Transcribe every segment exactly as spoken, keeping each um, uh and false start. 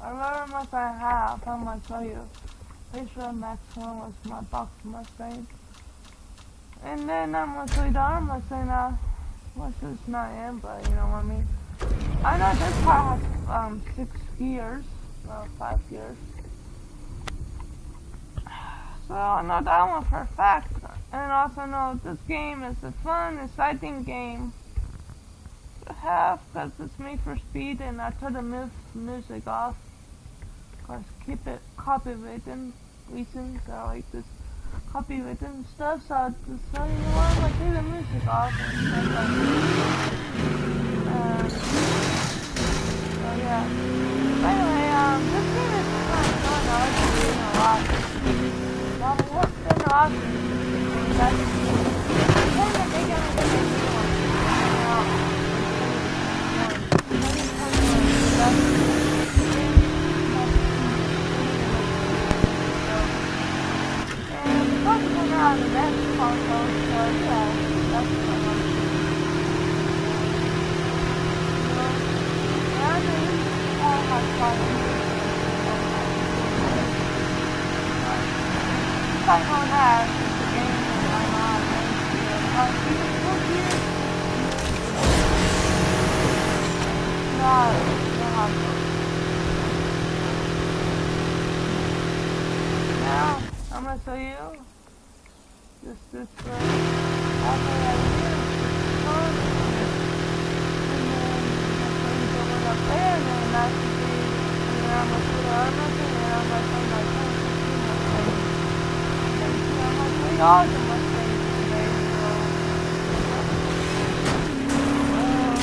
Another Mustang I have, I'm gonna show you. Pretty sure Max one was my box Mustang. And then I'm gonna show you the other Mustang now. Which is not in, but you know what I mean. I know this car has um six gears, well five gears. So I know that one for a fact. And also know this game is a fun, exciting game to have because it's made for speed, and I turn the mu music off. Cause keep it copywritten reasons, I like this copywritten stuff, so just so you know what, I'm gonna take the music off and stuff like this. Um, so yeah. But anyway, um, this game is kind of fun. I like this game a lot. Well, what's been awesome is that it's kind of big and it's a big one. And it's also coming out of the next console, so yeah, that's fun. So, yeah, they all have fun. I know that it's a game that I'm on, and uh, you can still hear it. No, no, now, I'm gonna show you just this way. I'll show you right here. And then I'm gonna show you going up there, and then that's the thing. And then I'm gonna show you the other thing, and then I'm gonna show you my phone. We all do Mustangs today, so um,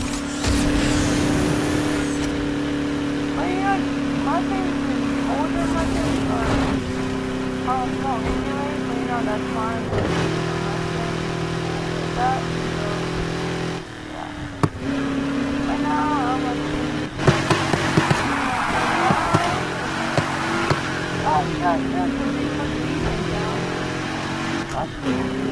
but you know, Mustangs is older Mustangs are um, no, anyway, but you know, that's fine with Mustang. That, so, yeah. Right now, I'm gonna see. Oh, yeah, yeah, yeah. You know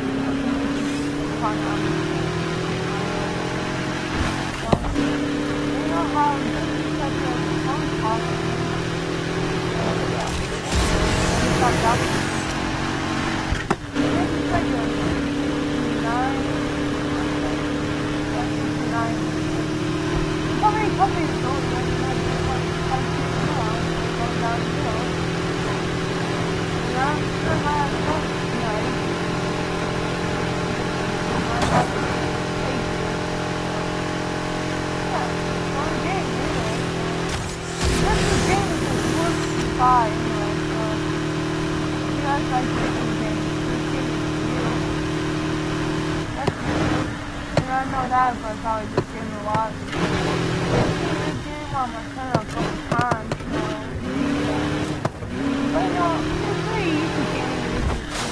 how this is such a fun topic. It's like that. This is like a sixty-nine. sixty-nine. How many companies don't recognize this one? How do you know? It's going down the hill. You know, it's still not a nice. Bye, anyway, so if you guys like racing games, this game is for you. That's good. And I know that, but I probably just game a lot. I've seen this game on my channel a couple times, so. But you know, it's pretty easy game to do.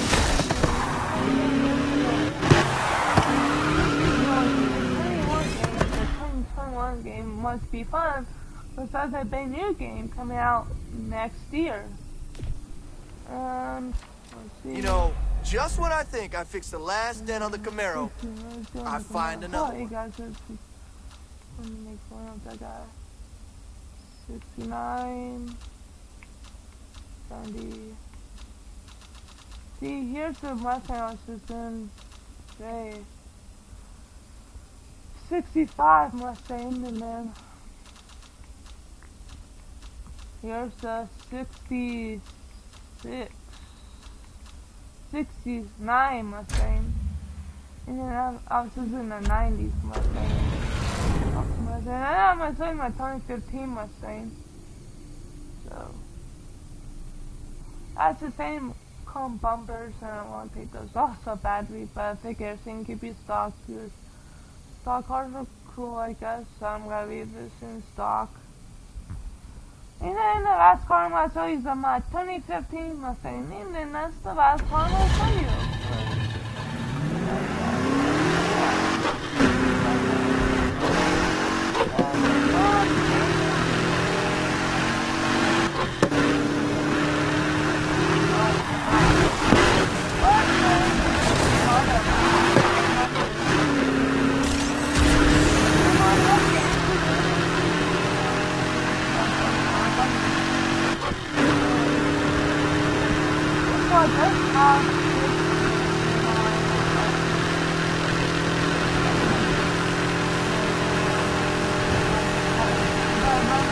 The twenty twenty-one game must be fun. Besides a big new game coming out next year. And let's see. You know, just when I think I fixed the last dent on the Camaro, I find another one. You guys, let me make one of that guy. sixty-nine, seventy. See, here's the Mustang I was just in today. sixty-five Mustang, and then here's the sixty-six, sixty-nine Mustang, and then I, I was just in the nineties Mustang. Mustang. And I'm gonna show you my twenty fifteen Mustang. So that's the same chrome bumpers, and I don't want to take those off. So battery, but I think everything could be stock. Because stock cars are cool, I guess. So I'm gonna leave this in stock. And then the last car I'm going to show you is my twenty fifteen Mustang. And then that's the last car I'm going to show you.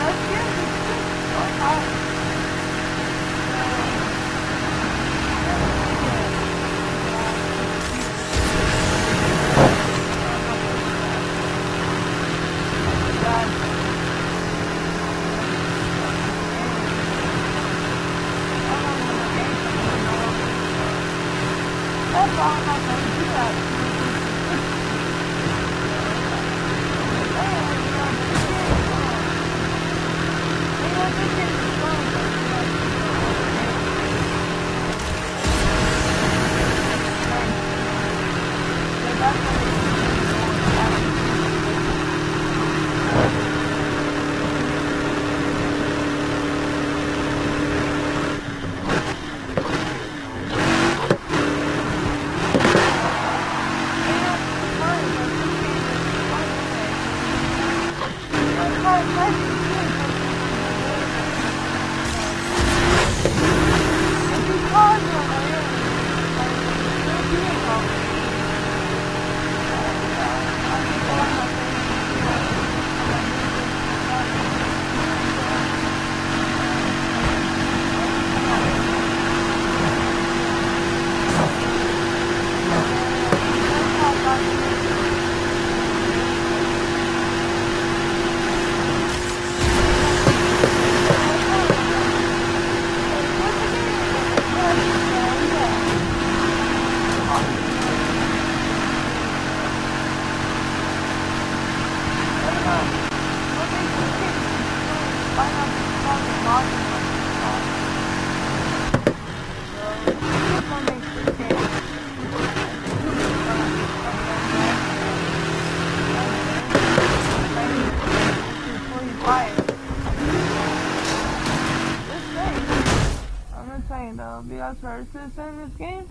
Because versus in this game,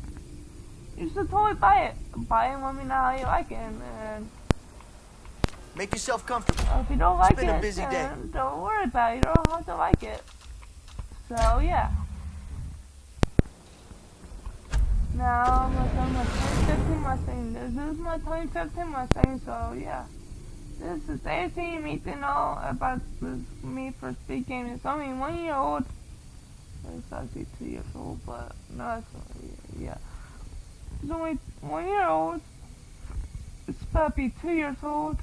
you should totally buy it. Buy it and let me know how you like it. And make yourself comfortable. If you don't like it's been it, a busy day. Don't worry about it. You don't have to like it. So yeah. Now I'm my twenty fifteen Mustang. This is my twenty fifteen Mustang. So yeah. This is everything you need to know about this Me for Speed game. It's only one year old. It's actually two years old, but no, it's only, yeah. It's only one year old. It's about to be two years old.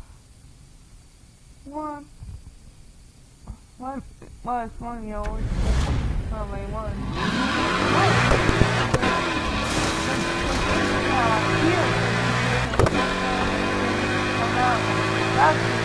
One. One. Well, it's one year old. Probably one. That's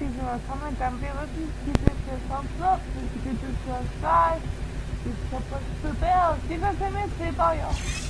记得comment down below，记得是 thumbs up，记得是 subscribe，记得是 bell，记得前面推包邮。